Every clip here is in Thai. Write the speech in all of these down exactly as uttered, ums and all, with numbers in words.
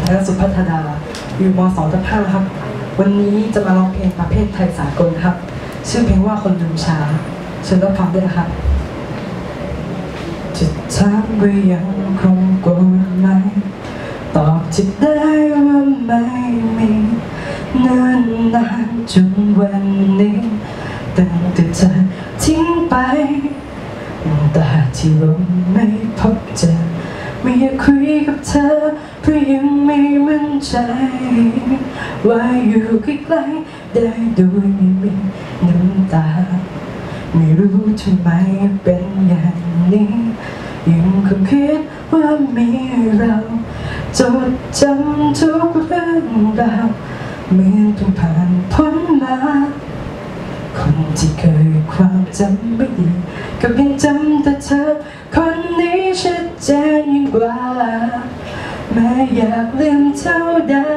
ธนสุพัฒนาอยู่ม.สองทับห้าครับวันนี้จะมาร้องเพลงประเภทไทยสากลครับชื่อเพลงว่าคนลืมช้าเชิญรับฟังด้วยนะครับจะถามว่ายังคงโกรธไหมตอบจะได้ว่าไม่มีเนิ่นนานจนวันนี้ตั้งแต่เธอทิ้งไปแต่ที่เราไม่พบเจอไม่อยากคุยกับเธอเพราะยังไม่มั่นใจว่าอยู่ใกล้ๆได้โดยไม่มีน้ำตาไม่รู้ทำไมเป็นอย่างนี้ยังคงคิดว่ามีเราจดจำทุกเรื่องราวเหมือนเพิ่งผ่านพ้นมาคนที่เคยความจำไม่ดีก็เพียงจำแต่เธอคนนี้ชัดเจนยิ่งกว่าแม้อยากลืมเท่าใด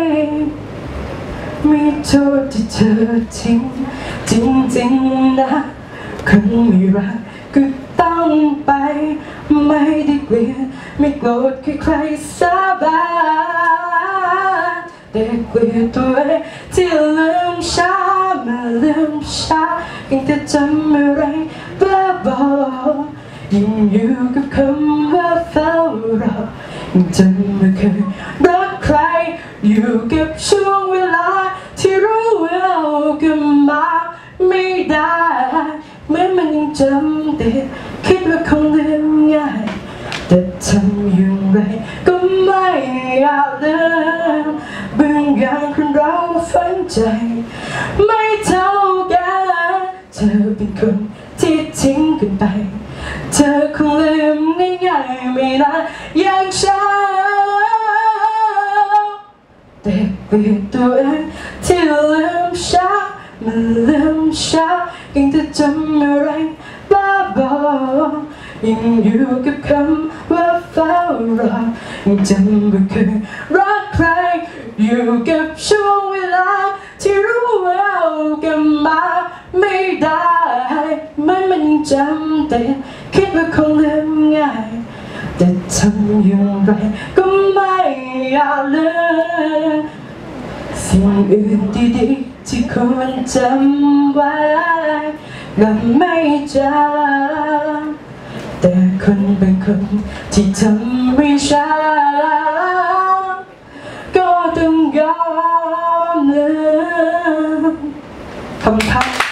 ไม่โทษที่เธอทิ้งจริงๆนะคนไม่รักก็ต้องไปไม่ได้เกลียดไม่โกรธใครๆสาบานแต่เกลียดตัวเองที่ลืมช้ามาลืมช้ายังจะจำอะไรบ้าบอยิ่งอยู่กับคำว่าเฝ้ารอยังจำไม่เคยรักใครอยู่กับช่วงเวลาที่รู้ว่าเอากันมาไม่ได้เหมือนมันยังจำติดคิดว่าคงลืมง่ายแต่ทำอย่างไรก็ไม่อยากลืมบางอย่างคนเราฝังใจไม่เท่ากันเธอเป็นคนที่ทิ้งกันไปเธอคงลืมง่ายๆไม่นานอย่างฉันแต่เปลี่ยนตัวเองที่ลืมช้ามันลืมช้ายังจะจำอะไรบ้าบอยังอยู่กับคำว่าเฝ้ารอยังจำไม่เคยรักใครอยู่กับช่วงเวลาที่รู้ว่าเอากันมาไม่ได้มันมันยังจำแต่คิดว่าคงลืมง่ายแต่ทำอย่างไรก็ไม่อยากลืมสิ่งอื่นดีๆที่ควรจำไว้ก็ไม่จำแต่คนเป็นคนที่ทำให้ฉันก็ต้องยอมลืมขอบคุณครับ